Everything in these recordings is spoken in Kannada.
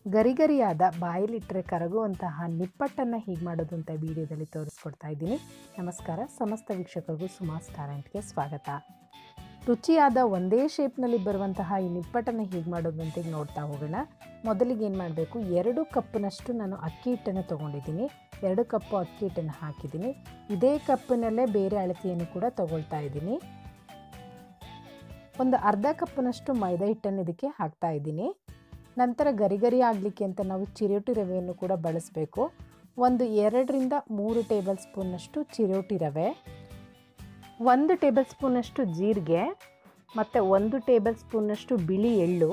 ಗರಿಗರಿಯಾದ ಬಾಯಲ್ಲಿಟ್ಟರೆ ಕರಗುವಂತಹ ನಿಪ್ಪಟ್ಟನ್ನು ಹೇಗೆ ಮಾಡೋದು ಅಂತ ವಿಡಿಯೋದಲ್ಲಿ ತೋರಿಸ್ಕೊಡ್ತಾ ಇದ್ದೀನಿ. ನಮಸ್ಕಾರ, ಸಮಸ್ತ ವೀಕ್ಷಕರಿಗೂ ಸುಮಾ ರೆಸ್ಟೋರೆಂಟ್ಗೆ ಸ್ವಾಗತ. ರುಚಿಯಾದ ಒಂದೇ ಶೇಪ್ನಲ್ಲಿ ಬರುವಂತಹ ಈ ನಿಪ್ಪಟ್ಟನ್ನು ಹೇಗೆ ಮಾಡೋದು ಅಂತ ನೋಡ್ತಾ ಹೋಗೋಣ. ಮೊದಲಿಗೆ ಏನು ಮಾಡಬೇಕು, 2 ಕಪ್ನಷ್ಟು ನಾನು ಅಕ್ಕಿ ಹಿಟ್ಟನ್ನು ತೊಗೊಂಡಿದ್ದೀನಿ. 2 ಕಪ್ಪು ಅಕ್ಕಿ ಹಿಟ್ಟನ್ನು ಹಾಕಿದ್ದೀನಿ. ಇದೇ ಕಪ್ಪಿನಲ್ಲೇ ಬೇರೆ ಅಳತೆಯನ್ನು ಕೂಡ ತೊಗೊಳ್ತಾ ಇದ್ದೀನಿ. ಒಂದು ಅರ್ಧ ಕಪ್ನಷ್ಟು ಮೈದಾ ಹಿಟ್ಟನ್ನು ಇದಕ್ಕೆ ಹಾಕ್ತಾ ಇದ್ದೀನಿ. ನಂತರ ಗರಿ ಆಗಲಿಕ್ಕೆ ಅಂತ ನಾವು ಚಿರೋಟಿ ರವೆಯನ್ನು ಕೂಡ ಬಳಸಬೇಕು. ಒಂದು 2ರಿಂದ 3 ಟೇಬಲ್ ಸ್ಪೂನ್ನಷ್ಟು ಚಿರೋಟಿ ರವೆ, 1 ಟೇಬಲ್ ಸ್ಪೂನಷ್ಟು ಜೀರಿಗೆ ಮತ್ತು 1 ಟೇಬಲ್ ಸ್ಪೂನಷ್ಟು ಬಿಳಿ ಎಳ್ಳು.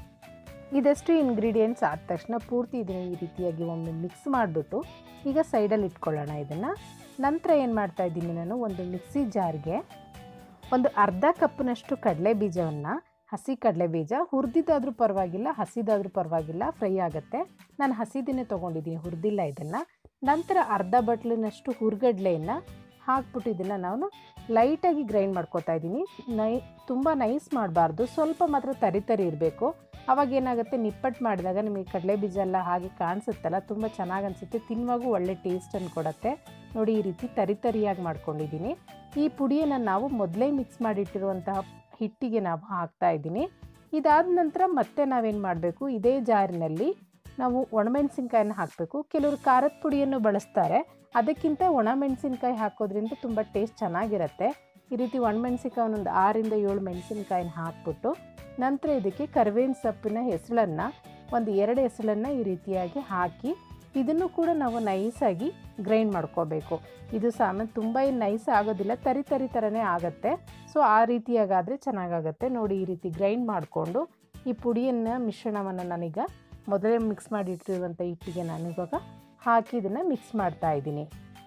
ಇದಷ್ಟು ಇಂಗ್ರೀಡಿಯೆಂಟ್ಸ್ ಆದ ತಕ್ಷಣ ಪೂರ್ತಿ ಇದನ್ನು ಈ ರೀತಿಯಾಗಿ ಒಮ್ಮೆ ಮಿಕ್ಸ್ ಮಾಡಿಬಿಟ್ಟು ಈಗ ಸೈಡಲ್ಲಿ ಇಟ್ಕೊಳ್ಳೋಣ ಇದನ್ನು. ನಂತರ ಏನು ಮಾಡ್ತಾ ಇದ್ದೀನಿ, ನಾನು ಒಂದು ಮಿಕ್ಸಿ ಜಾರ್ಗೆ ಒಂದು ಅರ್ಧ ಕಪ್ನಷ್ಟು ಕಡಲೆ ಬೀಜವನ್ನು, ಹಸಿ ಕಡಲೆಬೀಜ, ಹುರಿದಿದ್ದಾದರೂ ಪರವಾಗಿಲ್ಲ, ಹಸಿದಾದರೂ ಪರವಾಗಿಲ್ಲ, ಫ್ರೈ ಆಗುತ್ತೆ. ನಾನು ಹಸಿದನ್ನೇ ತೊಗೊಂಡಿದ್ದೀನಿ, ಹುರಿದಿಲ್ಲ ಇದನ್ನು. ನಂತರ ಅರ್ಧ ಬಟ್ಲಿನಷ್ಟು ಹುರ್ಗಡ್ಲೆಯನ್ನು ಹಾಕ್ಬಿಟ್ಟು ಇದನ್ನು ನಾನು ಲೈಟಾಗಿ ಗ್ರೈಂಡ್ ಮಾಡ್ಕೊತಾ ಇದ್ದೀನಿ. ತುಂಬ ನೈಸ್ ಮಾಡಬಾರ್ದು, ಸ್ವಲ್ಪ ಮಾತ್ರ ತರಿ ಇರಬೇಕು. ಆವಾಗ ಏನಾಗುತ್ತೆ, ನಿಪ್ಪಟ್ಟು ಮಾಡಿದಾಗ ನಿಮಗೆ ಕಡಲೆಬೀಜ ಎಲ್ಲ ಹಾಗೆ ಕಾಣಿಸುತ್ತಲ್ಲ, ತುಂಬ ಚೆನ್ನಾಗಿ ಅನಿಸುತ್ತೆ, ತಿನ್ನುವಾಗೂ ಒಳ್ಳೆ ಟೇಸ್ಟನ್ನು ಕೊಡುತ್ತೆ. ನೋಡಿ, ಈ ರೀತಿ ತರಿಯಾಗಿ ಮಾಡ್ಕೊಂಡಿದ್ದೀನಿ. ಈ ಪುಡಿಯನ್ನು ನಾವು ಮೊದಲೇ ಮಿಕ್ಸ್ ಮಾಡಿಟ್ಟಿರುವಂತಹ ಹಿಟ್ಟಿಗೆ ನಾವು ಹಾಕ್ತಾ ಇದ್ದೀನಿ. ಇದಾದ ನಂತರ ಮತ್ತೆ ನಾವೇನು ಮಾಡಬೇಕು, ಇದೇ ಜಾರಿನಲ್ಲಿ ನಾವು ಒಣಮೆಣಸಿನ್ಕಾಯನ್ನು ಹಾಕಬೇಕು. ಕೆಲವರು ಖಾರದ ಪುಡಿಯನ್ನು ಬಳಸ್ತಾರೆ, ಅದಕ್ಕಿಂತ ಒಣಮೆಣಸಿನ್ಕಾಯಿ ಹಾಕೋದ್ರಿಂದ ತುಂಬ ಟೇಸ್ಟ್ ಚೆನ್ನಾಗಿರುತ್ತೆ. ಈ ರೀತಿ ಒಣಮೆಣಸಿನ್ಕಾಯಿ ಒಂದೊಂದು 6ರಿಂದ 7 ಮೆಣಸಿನ್ಕಾಯಿನ ಹಾಕ್ಬಿಟ್ಟು ನಂತರ ಇದಕ್ಕೆ ಕರಿಬೇವಿನ ಸೊಪ್ಪಿನ ಹೆಸಳನ್ನು ಒಂದು 2 ಹೆಸಳನ್ನು ಈ ರೀತಿಯಾಗಿ ಹಾಕಿ ಇದನ್ನು ಕೂಡ ನಾವು ನೈಸಾಗಿ ಗ್ರೈಂಡ್ ಮಾಡ್ಕೋಬೇಕು. ಇದು ಸಾಮಾನ್ಯ ತುಂಬ ಏನು ನೈಸ್ ಆಗೋದಿಲ್ಲ, ತರಿ ಥರನೇ ಆಗುತ್ತೆ. ಸೊ ಆ ರೀತಿಯಾಗಾದರೆ ಚೆನ್ನಾಗಾಗುತ್ತೆ. ನೋಡಿ, ಈ ರೀತಿ ಗ್ರೈಂಡ್ ಮಾಡಿಕೊಂಡು ಈ ಪುಡಿಯನ್ನು ಮಿಶ್ರಣವನ್ನು ನಾನೀಗ ಮೊದಲೇ ಮಿಕ್ಸ್ ಮಾಡಿಟ್ಟಿರುವಂಥ ಹಿಟ್ಟಿಗೆ ನಾನಿವಾಗ ಹಾಕಿ ಇದನ್ನು ಮಿಕ್ಸ್ ಮಾಡ್ತಾ ಇದ್ದೀನಿ.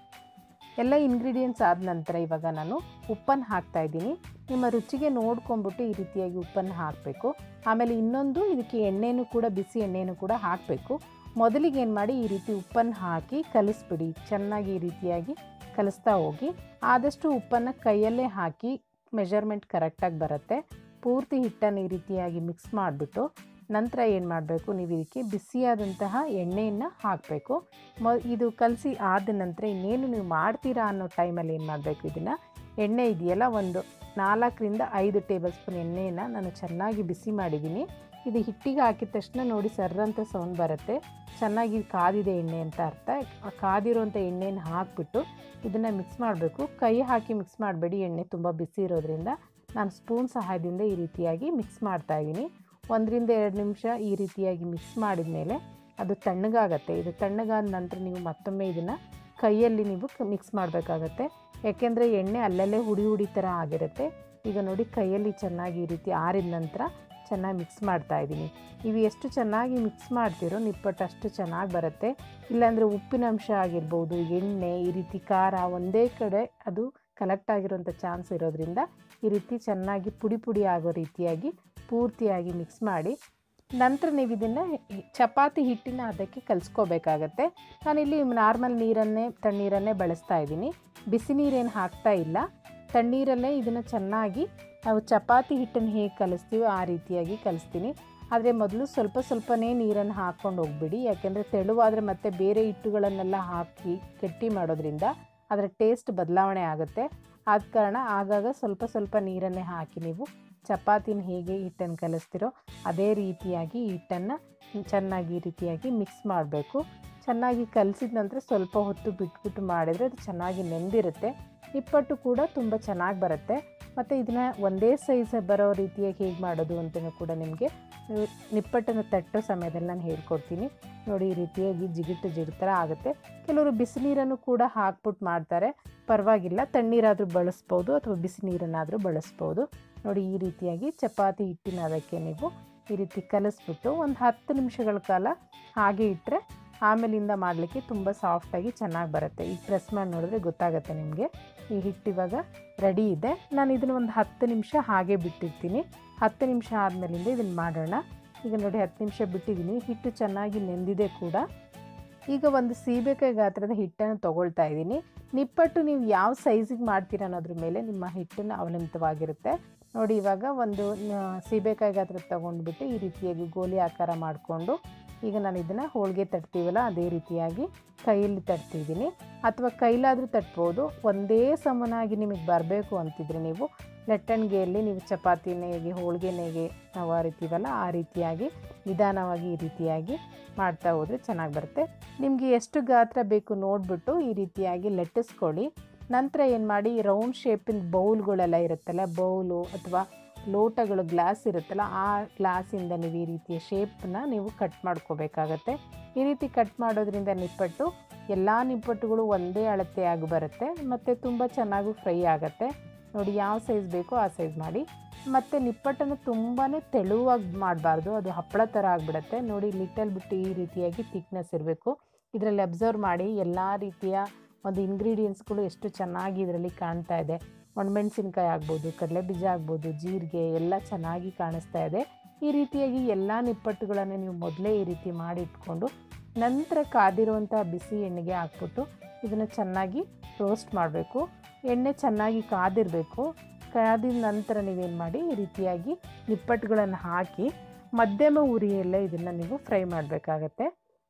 ಎಲ್ಲ ಇಂಗ್ರೀಡಿಯೆಂಟ್ಸ್ ಆದ ನಂತರ ಇವಾಗ ನಾನು ಉಪ್ಪನ್ನು ಹಾಕ್ತಾ ಇದ್ದೀನಿ. ನಿಮ್ಮ ರುಚಿಗೆ ನೋಡ್ಕೊಂಬಿಟ್ಟು ಈ ರೀತಿಯಾಗಿ ಉಪ್ಪನ್ನು ಹಾಕಬೇಕು. ಆಮೇಲೆ ಇನ್ನೊಂದು, ಇದಕ್ಕೆ ಎಣ್ಣೆನೂ ಕೂಡ, ಬಿಸಿ ಎಣ್ಣೆನೂ ಕೂಡ ಹಾಕಬೇಕು. ಮೊದಲಿಗೆ ಏನು ಮಾಡಿ, ಈ ರೀತಿ ಉಪ್ಪನ್ನು ಹಾಕಿ ಕಲಿಸ್ಬಿಡಿ. ಚೆನ್ನಾಗಿ ಈ ರೀತಿಯಾಗಿ ಕಲಿಸ್ತಾ ಹೋಗಿ. ಆದಷ್ಟು ಉಪ್ಪನ್ನು ಕೈಯಲ್ಲೇ ಹಾಕಿ ಮೆಜರ್ಮೆಂಟ್ ಕರೆಕ್ಟಾಗಿ ಬರುತ್ತೆ. ಪೂರ್ತಿ ಹಿಟ್ಟನ್ನು ಈ ರೀತಿಯಾಗಿ ಮಿಕ್ಸ್ ಮಾಡಿಬಿಟ್ಟು ನಂತರ ಏನು ಮಾಡಬೇಕು, ನೀವು ಇದಕ್ಕೆ ಬಿಸಿಯಾದಂತಹ ಎಣ್ಣೆಯನ್ನು ಹಾಕಬೇಕು. ಇದು ಕಲಸಿ ಆದ ನಂತರ ಇನ್ನೇನು ನೀವು ಮಾಡ್ತೀರಾ ಅನ್ನೋ ಟೈಮಲ್ಲಿ ಏನು ಮಾಡಬೇಕು, ಇದನ್ನು ಎಣ್ಣೆ ಇದೆಯಲ್ಲ, ಒಂದು 4ರಿಂದ 5 ಟೇಬಲ್ ಸ್ಪೂನ್ ಎಣ್ಣೆಯನ್ನು ನಾನು ಚೆನ್ನಾಗಿ ಬಿಸಿ ಮಾಡಿದ್ದೀನಿ. ಇದು ಹಿಟ್ಟಿಗೆ ಹಾಕಿದ ತಕ್ಷಣ ನೋಡಿ ಸರ್ರಂತ ಸೌಂಡ್ ಬರುತ್ತೆ, ಚೆನ್ನಾಗಿ ಕಾದಿದೆ ಎಣ್ಣೆ ಅಂತ ಅರ್ಥ. ಕಾದಿರೋಂಥ ಎಣ್ಣೆಯನ್ನು ಹಾಕಿಬಿಟ್ಟು ಇದನ್ನು ಮಿಕ್ಸ್ ಮಾಡಬೇಕು. ಕೈ ಹಾಕಿ ಮಿಕ್ಸ್ ಮಾಡಬೇಡಿ, ಎಣ್ಣೆ ತುಂಬ ಬಿಸಿ ಇರೋದ್ರಿಂದ. ನಾನು ಸ್ಪೂನ್ ಸಹಾಯದಿಂದ ಈ ರೀತಿಯಾಗಿ ಮಿಕ್ಸ್ ಮಾಡ್ತಾಯಿದ್ದೀನಿ. 1ರಿಂದ 2 ನಿಮಿಷ ಈ ರೀತಿಯಾಗಿ ಮಿಕ್ಸ್ ಮಾಡಿದ ಮೇಲೆ ಅದು ತಣ್ಣಗಾಗತ್ತೆ. ಇದು ತಣ್ಣಗಾದ ನಂತರ ನೀವು ಮತ್ತೊಮ್ಮೆ ಇದನ್ನು ಕೈಯಲ್ಲಿ ನೀವು ಮಿಕ್ಸ್ ಮಾಡಬೇಕಾಗತ್ತೆ. ಯಾಕೆಂದರೆ ಎಣ್ಣೆ ಅಲ್ಲಲ್ಲೇ ಹುಡಿ ಥರ ಆಗಿರುತ್ತೆ. ಈಗ ನೋಡಿ, ಕೈಯಲ್ಲಿ ಚೆನ್ನಾಗಿ ಈ ರೀತಿ ಆರಿದ ನಂತರ ಚೆನ್ನಾಗಿ ಮಿಕ್ಸ್ ಮಾಡ್ತಾಯಿದ್ದೀನಿ. ನೀವು ಎಷ್ಟು ಚೆನ್ನಾಗಿ ಮಿಕ್ಸ್ ಮಾಡ್ತೀರೋ ನಿಪ್ಪಟ್ಟು ಅಷ್ಟು ಚೆನ್ನಾಗಿ ಬರುತ್ತೆ. ಇಲ್ಲಾಂದರೆ ಉಪ್ಪಿನ ಅಂಶ ಆಗಿರ್ಬೋದು, ಎಣ್ಣೆ, ಈ ರೀತಿ ಖಾರ ಒಂದೇ ಕಡೆ ಅದು ಕಲೆಕ್ಟ್ ಆಗಿರೋಂಥ ಚಾನ್ಸ್ ಇರೋದ್ರಿಂದ ಈ ರೀತಿ ಚೆನ್ನಾಗಿ ಪುಡಿ ಆಗೋ ರೀತಿಯಾಗಿ ಪೂರ್ತಿಯಾಗಿ ಮಿಕ್ಸ್ ಮಾಡಿ ನಂತರ ನೀವು ಇದನ್ನು ಚಪಾತಿ ಹಿಟ್ಟಿನ ಅದಕ್ಕೆ ಕಲಿಸ್ಕೋಬೇಕಾಗತ್ತೆ. ನಾನಿಲ್ಲಿ ನಾರ್ಮಲ್ ತಣ್ಣೀರನ್ನೇ ಬಳಸ್ತಾ ಇದ್ದೀನಿ. ಬಿಸಿ ನೀರೇನು ಹಾಕ್ತಾ ಇಲ್ಲ, ತಣ್ಣೀರಲ್ಲೇ ಇದನ್ನು ಚೆನ್ನಾಗಿ ನಾವು ಚಪಾತಿ ಹಿಟ್ಟನ್ನು ಹೇಗೆ ಕಲಿಸ್ತೀವೋ ಆ ರೀತಿಯಾಗಿ ಕಲಿಸ್ತೀನಿ. ಆದರೆ ಮೊದಲು ಸ್ವಲ್ಪನೇ ನೀರನ್ನು ಹಾಕ್ಕೊಂಡು ಹೋಗ್ಬಿಡಿ. ಯಾಕೆಂದರೆ ತೆಳುವಾದರೆ ಮತ್ತೆ ಬೇರೆ ಹಿಟ್ಟುಗಳನ್ನೆಲ್ಲ ಹಾಕಿ ಗಟ್ಟಿ ಮಾಡೋದ್ರಿಂದ ಅದರ ಟೇಸ್ಟ್ ಬದಲಾವಣೆ ಆಗುತ್ತೆ. ಆದ ಕಾರಣ ಆಗಾಗ ಸ್ವಲ್ಪ ನೀರನ್ನೇ ಹಾಕಿ ನೀವು ಚಪಾತಿನ ಹೇಗೆ ಹಿಟ್ಟನ್ನು ಕಲಿಸ್ತೀರೋ ಅದೇ ರೀತಿಯಾಗಿ ಹಿಟ್ಟನ್ನು ಚೆನ್ನಾಗಿ ಈ ರೀತಿಯಾಗಿ ಮಿಕ್ಸ್ ಮಾಡಬೇಕು. ಚೆನ್ನಾಗಿ ಕಲಿಸಿದ ನಂತರ ಸ್ವಲ್ಪ ಹೊತ್ತು ಬಿಟ್ಬಿಟ್ಟು ಮಾಡಿದರೆ ಅದು ಚೆನ್ನಾಗಿ ನೆಂದಿರುತ್ತೆ. ನಿಪ್ಪಟ್ಟು ಕೂಡ ತುಂಬ ಚೆನ್ನಾಗಿ ಬರುತ್ತೆ. ಮತ್ತು ಇದನ್ನು ಒಂದೇ ಸೈಜ್ ಬರೋ ರೀತಿಯಾಗಿ ಹೇಗೆ ಮಾಡೋದು ಅಂತಲೂ ಕೂಡ ನಿಮಗೆ ನಿಪ್ಪಟ್ಟನ್ನು ತಟ್ಟೋ ಸಮಯದಲ್ಲಿ ನಾನು ಹೇಳ್ಕೊಡ್ತೀನಿ. ನೋಡಿ, ಈ ರೀತಿಯಾಗಿ ಜಿಗಿಟ್ಟು ಥರ ಆಗುತ್ತೆ. ಕೆಲವರು ಬಿಸಿ ನೀರನ್ನು ಕೂಡ ಹಾಕ್ಬಿಟ್ಟು ಮಾಡ್ತಾರೆ, ಪರವಾಗಿಲ್ಲ. ತಣ್ಣೀರಾದರೂ ಬಳಸ್ಬೋದು ಅಥವಾ ಬಿಸಿ ನೀರನ್ನಾದರೂ ಬಳಸ್ಬೋದು. ನೋಡಿ, ಈ ರೀತಿಯಾಗಿ ಚಪಾತಿ ಹಿಟ್ಟಿನ ಅದಕ್ಕೆ ನೀವು ಈ ರೀತಿ ಕಲಿಸ್ಬಿಟ್ಟು ಒಂದು 10 ನಿಮಿಷಗಳ ಕಾಲ ಹಾಗೆ ಇಟ್ಟರೆ ಆಮೇಲಿಂದ ಮಾಡಲಿಕ್ಕೆ ತುಂಬ ಸಾಫ್ಟಾಗಿ ಚೆನ್ನಾಗಿ ಬರುತ್ತೆ. ಈಗ ಪ್ರೆಸ್ ಮಾಡಿ ನೋಡಿದ್ರೆ ಗೊತ್ತಾಗುತ್ತೆ ನಿಮಗೆ. ಈ ಹಿಟ್ಟು ಇವಾಗ ರೆಡಿ ಇದೆ. ನಾನು ಇದನ್ನು ಒಂದು 10 ನಿಮಿಷ ಹಾಗೆ ಬಿಟ್ಟಿರ್ತೀನಿ. 10 ನಿಮಿಷ ಆದಮೇಲಿಂದ ಇದನ್ನು ಮಾಡೋಣ. ಈಗ ನೋಡಿ, 10 ನಿಮಿಷ ಬಿಟ್ಟಿದ್ದೀನಿ. ಹಿಟ್ಟು ಚೆನ್ನಾಗಿ ನೆಂದಿದೆ ಕೂಡ. ಈಗ ಒಂದು ಸೀಬೆಕಾಯಿ ಗಾತ್ರದ ಹಿಟ್ಟನ್ನು ತೊಗೊಳ್ತಾ ಇದ್ದೀನಿ. ನಿಪ್ಪಟ್ಟು ನೀವು ಯಾವ ಸೈಜಿಗೆ ಮಾಡ್ತೀರ ಅನ್ನೋದ್ರ ಮೇಲೆ ನಿಮ್ಮ ಹಿಟ್ಟನ್ನು ಅವಲಂಬಿತವಾಗಿರುತ್ತೆ. ನೋಡಿ, ಇವಾಗ ಒಂದು ಸೀಬೆಕಾಯಿ ಗಾತ್ರ ತೊಗೊಂಡ್ಬಿಟ್ಟು ಈ ರೀತಿಯಾಗಿ ಗೋಲಿ ಆಕಾರ ಮಾಡಿಕೊಂಡು ಈಗ ನಾನು ಇದನ್ನು ಹೋಳಿಗೆ ತಟ್ತೀವಲ್ಲ ಅದೇ ರೀತಿಯಾಗಿ ಕೈಯಲ್ಲಿ ತಟ್ತಿದ್ದೀನಿ, ಅಥವಾ ಕೈಲಾದರೂ ತಟ್ಬೋದು. ಒಂದೇ ಸಮನಾಗಿ ನಿಮಗೆ ಬರಬೇಕು ಅಂತಿದ್ರೆ ನೀವು ಲಟ್ಟಣಿಗೆಯಲ್ಲಿ ನೀವು ಚಪಾತಿ ನೇಯ್ಗೆ ಹೋಳಿಗೆ ನೇಯ್ಗೆ ನಾವು ಅರಿತೀವಲ್ಲ ಆ ರೀತಿಯಾಗಿ ನಿಧಾನವಾಗಿ ಈ ರೀತಿಯಾಗಿ ಮಾಡ್ತಾ ಹೋದರೆ ಚೆನ್ನಾಗಿ ಬರುತ್ತೆ. ನಿಮಗೆ ಎಷ್ಟು ಗಾತ್ರ ಬೇಕು ನೋಡಿಬಿಟ್ಟು ಈ ರೀತಿಯಾಗಿ ಲಟ್ಟಿಸ್ಕೊಳ್ಳಿ. ನಂತರ ಏನು ಮಾಡಿ, ರೌಂಡ್ ಶೇಪಿನ ಬೌಲ್ಗಳೆಲ್ಲ ಇರುತ್ತಲ್ಲ, ಬೌಲು ಅಥವಾ ಲೋಟಗಳು ಗ್ಲಾಸ್ ಇರುತ್ತಲ್ಲ ಆ ಗ್ಲಾಸಿಂದ ನೀವು ಈ ರೀತಿಯ ಶೇಪನ್ನ ನೀವು ಕಟ್ ಮಾಡ್ಕೋಬೇಕಾಗತ್ತೆ. ಈ ರೀತಿ ಕಟ್ ಮಾಡೋದ್ರಿಂದ ನಿಪ್ಪಟ್ಟು ಎಲ್ಲ ನಿಪ್ಪಟ್ಟುಗಳು ಒಂದೇ ಅಳತೆಯಾಗಿ ಬರುತ್ತೆ ಮತ್ತು ತುಂಬ ಚೆನ್ನಾಗಿ ಫ್ರೈ ಆಗುತ್ತೆ. ನೋಡಿ ಯಾವ ಸೈಜ್ ಬೇಕೋ ಆ ಸೈಜ್ ಮಾಡಿ. ಮತ್ತು ನಿಪ್ಪಟ್ಟನ್ನು ತುಂಬಾ ತೆಳುವಾಗಿ ಮಾಡಬಾರ್ದು, ಅದು ಹಪ್ಪಳ ಥರ ಆಗಿಬಿಡುತ್ತೆ. ನೋಡಿ ಲಿಟಲ್ ಬಿಟ್ಟು ಈ ರೀತಿಯಾಗಿ ಥಿಕ್ನೆಸ್ ಇರಬೇಕು. ಇದರಲ್ಲಿ ಅಬ್ಸರ್ವ್ ಮಾಡಿ ಎಲ್ಲ ರೀತಿಯ ಒಂದು ಇಂಗ್ರೀಡಿಯೆಂಟ್ಸ್ಗಳು ಎಷ್ಟು ಚೆನ್ನಾಗಿ ಇದರಲ್ಲಿ ಕಾಣ್ತಾ ಇದೆ. ಒಣಮೆಣಸಿನ್ಕಾಯಿ ಆಗ್ಬೋದು, ಕಡಲೆಬೀಜ ಆಗ್ಬೋದು, ಜೀರಿಗೆ ಎಲ್ಲ ಚೆನ್ನಾಗಿ ಕಾಣಿಸ್ತಾ ಇದೆ. ಈ ರೀತಿಯಾಗಿ ಎಲ್ಲ ನಿಪ್ಪಟ್ಟುಗಳನ್ನು ನೀವು ಮೊದಲೇ ಈ ರೀತಿ ಮಾಡಿ ಇಟ್ಕೊಂಡು ನಂತರ ಕಾದಿರುವಂಥ ಬಿಸಿ ಎಣ್ಣೆಗೆ ಹಾಕ್ಬಿಟ್ಟು ಇದನ್ನು ಚೆನ್ನಾಗಿ ರೋಸ್ಟ್ ಮಾಡಬೇಕು. ಎಣ್ಣೆ ಚೆನ್ನಾಗಿ ಕಾದಿರಬೇಕು. ಕಾದಿದ ನಂತರ ನೀವೇನು ಮಾಡಿ, ಈ ರೀತಿಯಾಗಿ ನಿಪ್ಪಟ್ಟುಗಳನ್ನು ಹಾಕಿ ಮಧ್ಯಮ ಉರಿಯಲ್ಲೇ ಇದನ್ನು ನೀವು ಫ್ರೈ ಮಾಡಬೇಕಾಗತ್ತೆ.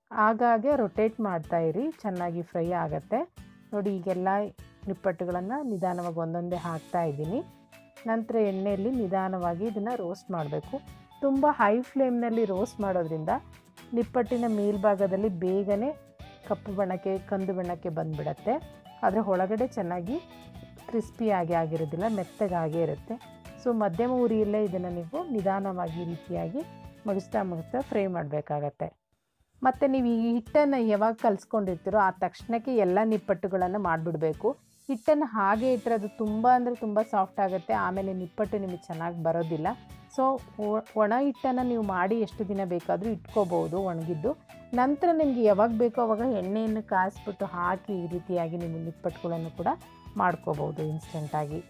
ಆಗಾಗ ರೊಟೇಟ್ ಮಾಡ್ತಾಯಿರಿ, ಚೆನ್ನಾಗಿ ಫ್ರೈ ಆಗುತ್ತೆ. ನೋಡಿ ಈಗೆಲ್ಲ ನಿಪ್ಪಟ್ಟುಗಳನ್ನು ನಿಧಾನವಾಗಿ ಒಂದೊಂದೇ ಹಾಕ್ತಾ ಇದ್ದೀನಿ. ನಂತರ ಎಣ್ಣೆಯಲ್ಲಿ ನಿಧಾನವಾಗಿ ಇದನ್ನು ರೋಸ್ಟ್ ಮಾಡಬೇಕು. ತುಂಬ ಹೈ ಫ್ಲೇಮ್ನಲ್ಲಿ ರೋಸ್ಟ್ ಮಾಡೋದ್ರಿಂದ ನಿಪ್ಪಟ್ಟಿನ ಮೇಲ್ಭಾಗದಲ್ಲಿ ಬೇಗನೆ ಕಪ್ಪು ಬಣ್ಣಕ್ಕೆ ಕಂದು ಬಣ್ಣಕ್ಕೆ ಬಂದುಬಿಡತ್ತೆ. ಆದರೆ ಒಳಗಡೆ ಚೆನ್ನಾಗಿ ಕ್ರಿಸ್ಪಿಯಾಗಿ ಆಗಿರೋದಿಲ್ಲ, ಮೆತ್ತಗಾಗೇ ಇರುತ್ತೆ. ಸೊ ಮಧ್ಯಮ ಉರಿಯಲ್ಲೇ ಇದನ್ನು ನೀವು ನಿಧಾನವಾಗಿ ರೀತಿಯಾಗಿ ಮುಗಿಸ್ತಾ ಫ್ರೈ ಮಾಡಬೇಕಾಗತ್ತೆ. ಮತ್ತು ನೀವು ಈ ಹಿಟ್ಟನ್ನು ಯಾವಾಗ ಕಲಿಸ್ಕೊಂಡಿರ್ತೀರೋ ಆ ತಕ್ಷಣಕ್ಕೆ ಎಲ್ಲ ನಿಪ್ಪಟ್ಟುಗಳನ್ನು ಮಾಡಿಬಿಡಬೇಕು. ಹಿಟ್ಟನ್ನು ಹಾಗೆ ಇಟ್ಟರೆ ಅದು ತುಂಬ ಅಂದರೆ ತುಂಬ ಸಾಫ್ಟ್ ಆಗುತ್ತೆ, ಆಮೇಲೆ ನಿಪ್ಪಟ್ಟು ನಿಮಗೆ ಚೆನ್ನಾಗಿ ಬರೋದಿಲ್ಲ. ಸೊ ಒಣ ಹಿಟ್ಟನ್ನು ನೀವು ಮಾಡಿ ಎಷ್ಟು ದಿನ ಬೇಕಾದರೂ ಇಟ್ಕೋಬೋದು ಒಣಗಿದ್ದು. ನಂತರ ನಿಮಗೆ ಯಾವಾಗ ಬೇಕೋ ಆವಾಗ ಎಣ್ಣೆಯನ್ನು ಕಾಯಿಸ್ಬಿಟ್ಟು ಹಾಕಿ ಈ ರೀತಿಯಾಗಿ ನೀವು ನಿಪ್ಪಟ್ಟುಗಳನ್ನು ಕೂಡ ಮಾಡ್ಕೋಬೋದು ಇನ್ಸ್ಟೆಂಟಾಗಿ.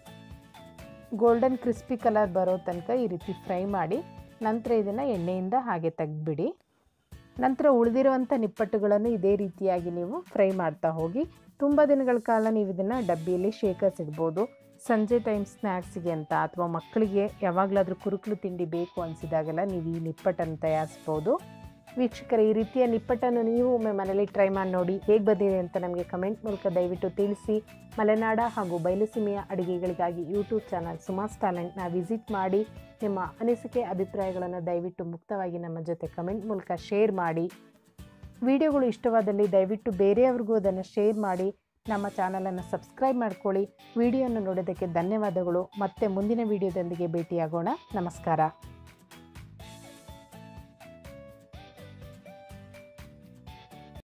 ಗೋಲ್ಡನ್ ಕ್ರಿಸ್ಪಿ ಕಲರ್ ಬರೋ ತನಕ ಈ ರೀತಿ ಫ್ರೈ ಮಾಡಿ ನಂತರ ಇದನ್ನು ಎಣ್ಣೆಯಿಂದ ಹಾಗೆ ತೆಗೆದುಬಿಡಿ. ನಂತರ ಉಳಿದಿರುವಂಥ ನಿಪ್ಪಟ್ಟುಗಳನ್ನು ಇದೇ ರೀತಿಯಾಗಿ ನೀವು ಫ್ರೈ ಮಾಡ್ತಾ ಹೋಗಿ. ತುಂಬ ದಿನಗಳ ಕಾಲ ನೀವು ಇದನ್ನು ಡಬ್ಬಿಯಲ್ಲಿ ಶೇಖರಿಸಿಡ್ಬೋದು. ಸಂಜೆ ಟೈಮ್ ಸ್ನ್ಯಾಕ್ಸಿಗೆ ಅಂತ ಅಥವಾ ಮಕ್ಕಳಿಗೆ ಯಾವಾಗಲಾದರೂ ಕುರುಕಲು ತಿಂಡಿ ಬೇಕು ಅನಿಸಿದಾಗೆಲ್ಲ ನೀವು ಈ ನಿಪ್ಪಟ್ಟನ್ನು ತಯಾರಿಸ್ಬೋದು. ವೀಕ್ಷಕರೇ, ಈ ರೀತಿಯ ನಿಪ್ಪಟ್ಟನ್ನು ನೀವು ಒಮ್ಮೆ ಮನೇಲಿ ಟ್ರೈ ಮಾಡಿ ನೋಡಿ. ಹೇಗೆ ಬಂದಿದೆ ಅಂತ ನಮಗೆ ಕಮೆಂಟ್ ಮೂಲಕ ದಯವಿಟ್ಟು ತಿಳಿಸಿ. ಮಲೆನಾಡ ಹಾಗೂ ಬಯಲುಸೀಮೆಯ ಅಡುಗೆಗಳಿಗಾಗಿ ಯೂಟ್ಯೂಬ್ ಚಾನಲ್ ಸುಮಾಸ್ ಟ್ಯಾಲೆಂಟ್ನ ವಿಸಿಟ್ ಮಾಡಿ ನಿಮ್ಮ ಅನಿಸಿಕೆ ಅಭಿಪ್ರಾಯಗಳನ್ನು ದಯವಿಟ್ಟು ಮುಕ್ತವಾಗಿ ನಮ್ಮ ಜೊತೆ ಕಮೆಂಟ್ ಮೂಲಕ ಶೇರ್ ಮಾಡಿ. ವಿಡಿಯೋಗಳು ಇಷ್ಟವಾದಲ್ಲಿ ದಯವಿಟ್ಟು ಬೇರೆಯವ್ರಿಗೂ ಅದನ್ನು ಶೇರ್ ಮಾಡಿ. ನಮ್ಮ ಚಾನಲನ್ನು ಸಬ್ಸ್ಕ್ರೈಬ್ ಮಾಡ್ಕೊಳ್ಳಿ. ವಿಡಿಯೋವನ್ನು ನೋಡೋದಕ್ಕೆ ಧನ್ಯವಾದಗಳು. ಮತ್ತೆ ಮುಂದಿನ ವಿಡಿಯೋದೊಂದಿಗೆ ಭೇಟಿಯಾಗೋಣ. ನಮಸ್ಕಾರ.